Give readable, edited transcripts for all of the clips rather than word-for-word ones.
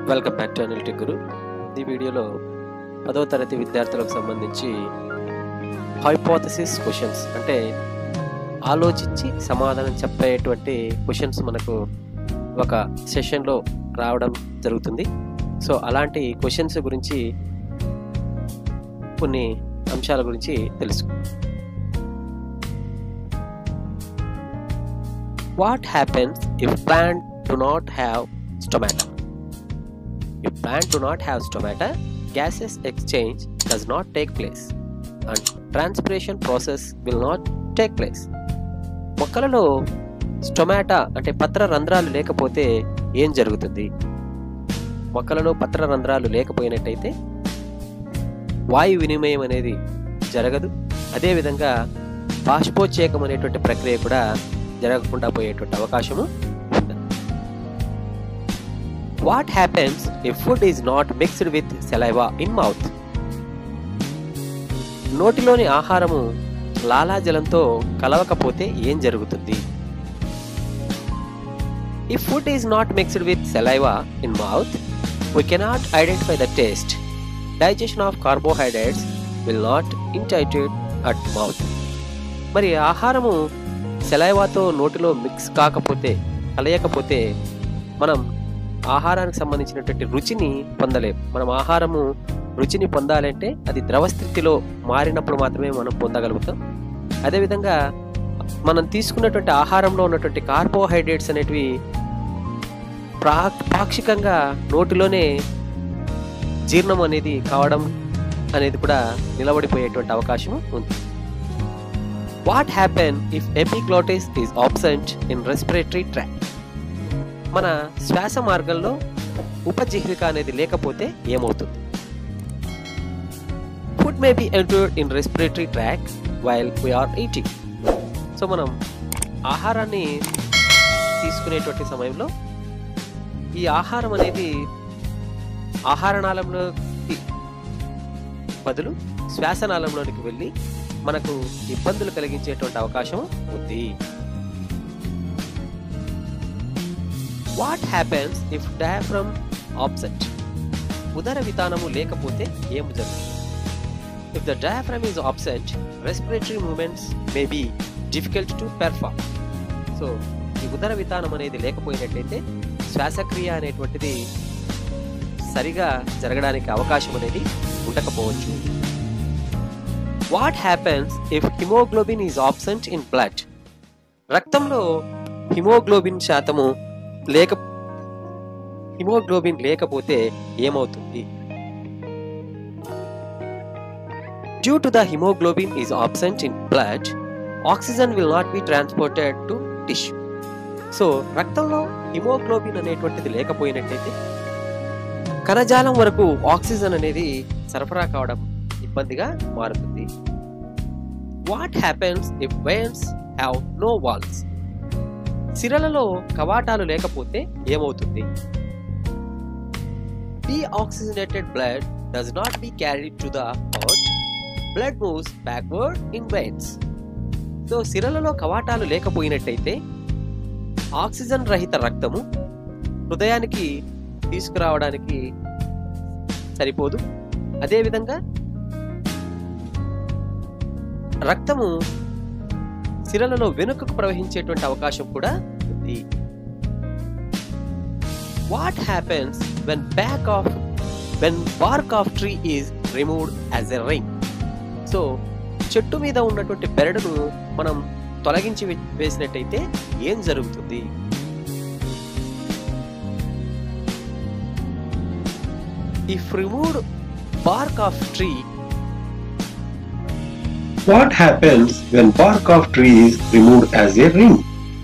Welcome back to Analytic Guru. ఈ వీడియోలో 10వ తరగతి విద్యార్థులకు సంబంధించి హైపోథసిస్ క్వశ్చన్స్ అంటే ఆలోచించి సమాధానం చెప్పేటువంటి క్వశ్చన్స్ మనకు ఒక సెషన్లో రావడం జరుగుతుంది. సో అలాంటి క్వశ్చన్స్ గురించి కొన్ని అంశాల గురించి తెలుసుకుందాం. What happens if plant do not have stomata? If plant do not have stomata, gases exchange does not take place and transpiration process will not take place. మొక్కలలో స్టొమాటా అంటే పత్ర రంధ్రాలు లేకపోతే ఏం జరుగుతుంది? మొక్కలలో పత్ర రంధ్రాలు లేకపోయినట్టయితే వాయు వినిమయం అనేది జరగదు. అదేవిధంగా బాష్పోచ్చేకం అనేటువంటి ప్రక్రియ కూడా జరగకుండా పోయేటువంటి అవకాశము ఉంది. What happens if food is not mixed with saliva in mouth? నోటిలోని ఆహారము లాలాజలంతో కలవకపోతే ఏం జరుగుతుంది? If food is not mixed with saliva in mouth, we cannot identify the taste. Digestion of carbohydrates will not impede at mouth. మరి ఆహారము సెలైవాతో నోటిలో mix కాకపోతే కలయకపోతే మనం ఆహారానికి సంబంధించినటువంటి రుచిని పొందలేము. మనం ఆహారము రుచిని పొందాలంటే అది ద్రవ స్థితిలో మారినప్పుడు మాత్రమే మనం పొందగలుగుతాం. అదేవిధంగా మనం తీసుకున్నటువంటి ఆహారంలో ఉన్నటువంటి కార్బోహైడ్రేట్స్ అనేటివి పాక్షికంగా నోటిలోనే జీర్ణం అనేది కావడం అనేది కూడా నిలబడిపోయేటువంటి అవకాశం ఉంది. What happens if epiglottis is absent in respiratory tract? మన శ్వాస మార్గంలో ఉపజిహ్విక అనేది లేకపోతే ఏమవుతుంది? Food may be entered in respiratory tract while we are eating. So మనం ఆహారాన్ని తీసుకునేటువంటి సమయంలో ఈ ఆహారం అనేది ఆహారనాళంలోకి బదులు శ్వాసనాళంలోనికి వెళ్ళి మనకు ఇబ్బందులు కలిగించేటువంటి అవకాశం ఉంది. What happens if diaphragm absent? ఉదర వితానము లేకపోతే ఏం జరుగుతుంది? If the diaphragm is absent, respiratory movements may be difficult to perform. So ఈ ఉదర వితానం అనేది లేకపోయినట్లయితే శ్వాసక్రియ అనేటువంటిది సరిగా జరగడానికి అవకాశం అనేది ఉండకపోవచ్చు. What happens if hemoglobin is absent in blood? రక్తంలో హిమోగ్లోబిన్ శాతము హిమోగ్లోబిన్ లేకపోతే ఏమవుతుంది? Due to the hemoglobin is absent in blood, oxygen will not be transported to tissue. So రక్తంలో హిమోగ్లోబిన్ అనేటువంటిది లేకపోయినట్టయితే కణజాలం వరకు ఆక్సిజన్ అనేది సరఫరా కావడం ఇబ్బందిగా మారుతుంది. What happens if veins have no walls? సిరలలో కవాటాలు లేకపోతే ఏమవుతుంది? Deoxygenated blood does not be carried to the heart. Blood moves backward in veins. So సిరలలో కవాటాలు లేకపోయినట్టయితే ఆక్సిజన్ రహిత రక్తము హృదయానికి తీసుకురావడానికి సరిపోదు. అదేవిధంగా రక్తము సిరలలో వెనుకకు ప్రవహించేటువంటి అవకాశం కూడా ఉంది. What happens when bark of tree is removed as a ring? So చెట్టు మీద ఉన్నటువంటి బెరడును మనం తొలగించి వేసినట్టయితే ఏం జరుగుతుంది? If removed bark of tree, what happens when bark of tree is removed as a ring?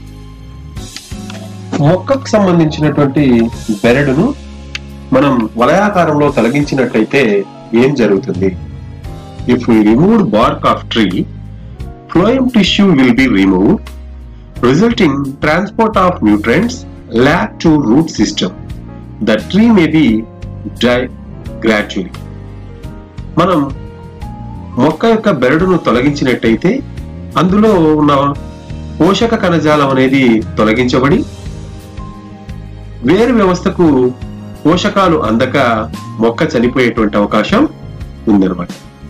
మొక్కకు సంబంధించినటువంటి బెరడును మనం వలయాకారంలో తొలగించినట్లయితే ఏం జరుగుతుంది? If we remove bark of tree, phloem tissue will be removed, resulting transport of nutrients lag to root system. The tree may be die gradually. మనం మొక్క యొక్క బెరడును తొలగించినట్టయితే అందులో ఉన్న పోషక కణజాలం అనేది తొలగించబడి వేరు వ్యవస్థకు పోషకాలు అందక మొక్క చనిపోయేటువంటి అవకాశం ఉందన్నమాట.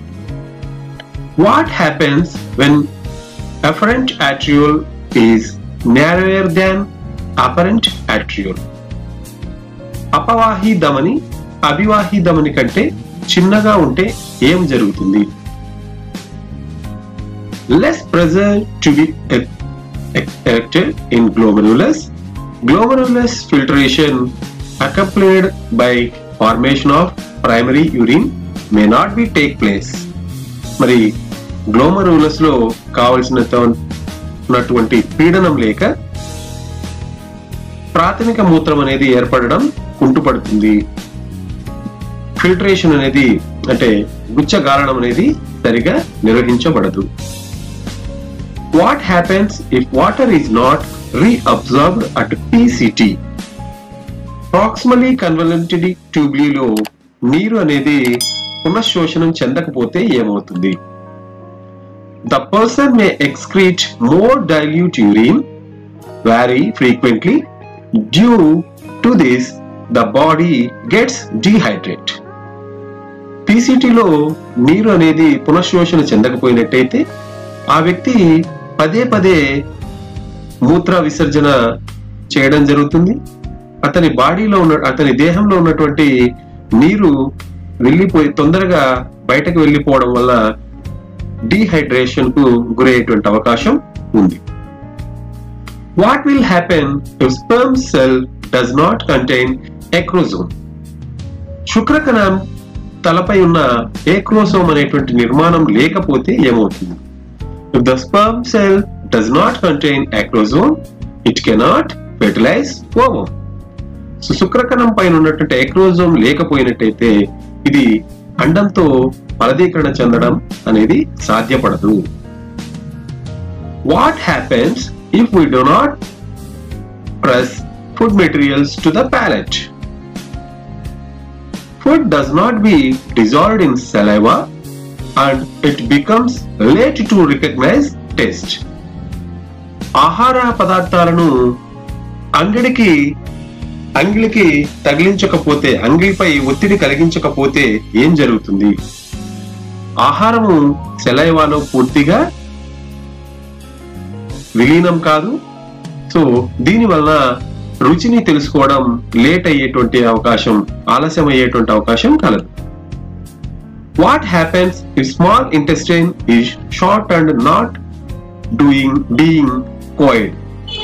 What happens when afferent arteriole is narrower than apparent arteriole? అపవాహి ధమని అభివాహి ధమని కంటే చిన్నగా ఉంటే ఏం జరుగుతుంది? Less pressure to be exerted in glomerulus. Glomerulus filtration accompanied by formation of primary urine may not be take place. మరి గ్లోమరులస్ లో కావలసినటువంటి పీడనం లేక ప్రాథమిక మూత్రం అనేది ఏర్పడడం కుంటుపడుతుంది. ఫిల్టరేషన్ అనేది అంటే గుచ్చగాలడం అనేది సరిగా నిర్వహించబడదు. What happens if water is not reabsorbed at PCT? Proximally convoluted ట్యూబ్లీలో నీరు అనేది పునఃశోషణం చెందకపోతే ఏమవుతుంది? The person may excrete more dilute urine very frequently. Due to this, the body gets dehydrated. PCT లో నీరు అనేది పునఃశోషణ చెందకపోయినట్టయితే ఆ వ్యక్తి పదే పదే మూత్ర విసర్జన చేయడం జరుగుతుంది. అతని దేహంలో ఉన్నటువంటి నీరు తొందరగా బయటకు వెళ్ళిపోవడం వల్ల డీహైడ్రేషన్ కు గురయ్యేటువంటి అవకాశం ఉంది. What will happen if sperm cell does not contain acrosome? శుక్రకణం తలపై ఉన్న ఏక్రోసోమ్ అనేటువంటి నిర్మాణం లేకపోతే ఏమవుతుంది? If the sperm cell does not contain acrosome it cannot fertilise ovum. So శుక్రకణం పైన ఉన్నటువంటి ఎక్రోజోమ్ లేకపోయినట్టయితే ఇది అండంతో ఫలదీకరణ చెందడం అనేది సాధ్యపడదు. What happens if we do not press food materials to the palate? Food does not be dissolved in saliva and it becomes late to recognise taste. ఆహార పదార్థాలను అంగిలికి తగిలించకపోతే, అంగిలిపై ఒత్తిడి కలిగించకపోతే ఏం జరుగుతుంది? ఆహారము సెలైవాలో పూర్తిగా విలీనం కాదు. సో దీని వలన రుచిని తెలుసుకోవడం లేట్ అయ్యేటువంటి అవకాశం, ఆలస్యం అయ్యేటువంటి అవకాశం కలదు. What happens if small intestine is short and not being coiled?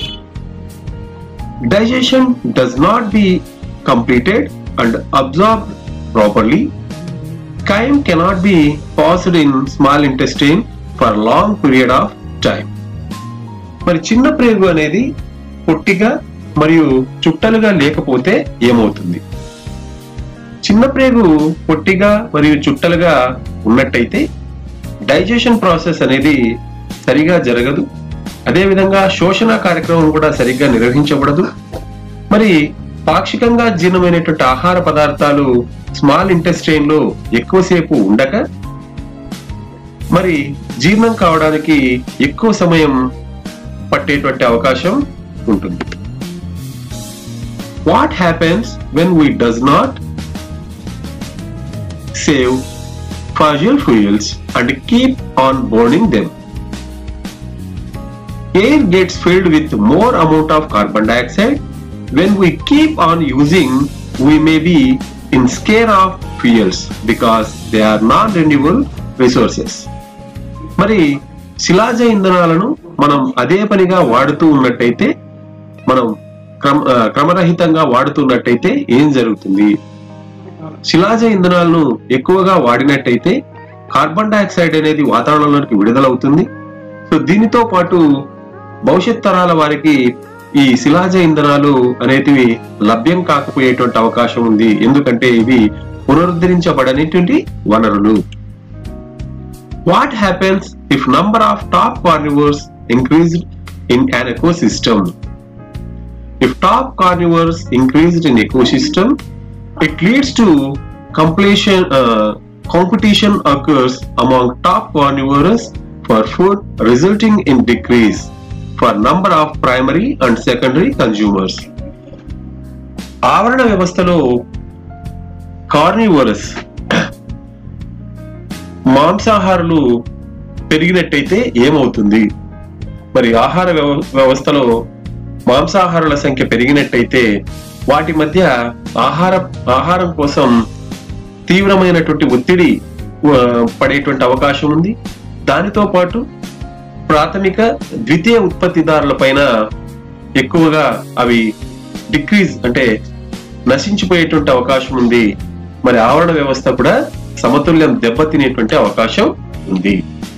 Digestion does not be completed and absorbed properly. Chyme cannot be passed in small intestine for a long period of time. మరి చిన్న ప్రేగు అనేది పొట్టిగా మరియు చుట్టలుగా లేకపోతే ఏమవుతుంది? చిన్న ప్రేగు పొట్టిగా మరియు చుట్టలుగా ఉన్నట్టయితే డైజెషన్ ప్రాసెస్ అనేది సరిగా జరగదు. అదేవిధంగా శోషణ కార్యక్రమం కూడా సరిగ్గా నిర్వహించబడదు. మరి పాక్షికంగా జీర్ణమైనటువంటి ఆహార పదార్థాలు స్మాల్ ఇంటెస్టైన్ లో ఎక్కువసేపు ఉండక మరి జీర్ణం కావడానికి ఎక్కువ సమయం పట్టేటువంటి అవకాశం ఉంటుంది. What happens when we does not save fossil fuels and keep on burning them? Air gets filled with more amount of carbon dioxide. When we keep on using, we may be in scare of fuels because they are non-renewable resources. మరి శిలాజ ఇంధనాలను మనం అదే పనిగా వాడుతూ ఉన్నట్టయితే, మనం క్రమరహితంగా వాడుతున్నట్టయితే ఏం జరుగుతుంది? శిలాజ ఇంధనాలను ఎక్కువగా వాడినట్టయితే కార్బన్ డైఆక్సైడ్ అనేది వాతావరణంలోకి విడుదలవుతుంది. సో దీనితో పాటు భవిష్యత్ తరాల వారికి ఈ శిలాజ ఇంధనాలు అనేటివి లభ్యం కాకపోయేటువంటి అవకాశం ఉంది. ఎందుకంటే ఇవి పునరుద్ధరించబడనేటువంటి వనరులు. What happens if number of top carnivores increased in an ecosystem? If top carnivores increased in ecosystem, it leads to competition occurs among top carnivores for food, resulting in decrease for number of primary and secondary consumers. ఆవరణ వ్యవస్థలో carnivorous మాంసాహారులు పెరిగినట్టయితే ఏమవుతుంది? మరి ఆహార వ్యవస్థలో మాంసాహారుల సంఖ్య పెరిగినట్టయితే వాటి మధ్య ఆహారం కోసం తీవ్రమైనటువంటి ఒత్తిడి పడేటువంటి అవకాశం ఉంది. దానితో పాటు ప్రాథమిక ద్వితీయ ఉత్పత్తిదారుల పైన ఎక్కువగా అవి డిక్రీజ్ అంటే నశించిపోయేటువంటి అవకాశం ఉంది. మరి ఆవరణ వ్యవస్థ కూడా సమతుల్యం దెబ్బతినేటువంటి అవకాశం ఉంది.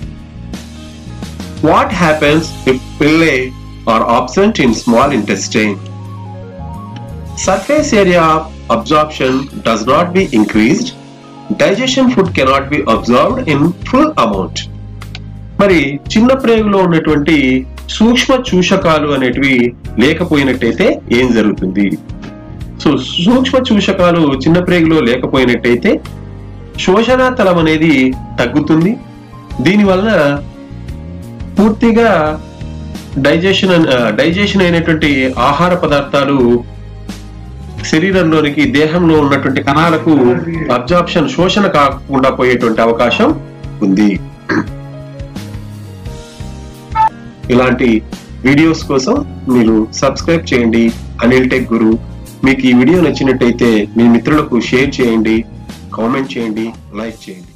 What happens if villi are absent in small intestine? Surface area of absorption does not be increased. Digestion food cannot be absorbed in full amount. మరి చిన్న ప్రేగులో ఉన్నటువంటి సూక్ష్మ చూషకాలు అనేటివి లేకపోయినట్టయితే ఏం జరుగుతుంది? సో సూక్ష్మ చూషకాలు చిన్న ప్రేగులో లేకపోయినట్టయితే శోషణ తలం అనేది తగ్గుతుంది. దీనివలన పూర్తిగా డైజెషన్ అయినటువంటి ఆహార పదార్థాలు శరీరంలోనికి దేహంలో ఉన్నటువంటి కణాలకు అబ్జార్ప్షన్ శోషణ కాకుండా పోయేటువంటి అవకాశం ఉంది. ఇలాంటి వీడియోస్ కోసం మీరు సబ్స్క్రైబ్ చేయండి అనిల్ టెక్ గురు. మీకు ఈ వీడియో నచ్చినట్టయితే మీ మిత్రులకు షేర్ చేయండి, కామెంట్ చేయండి, లైక్ చేయండి.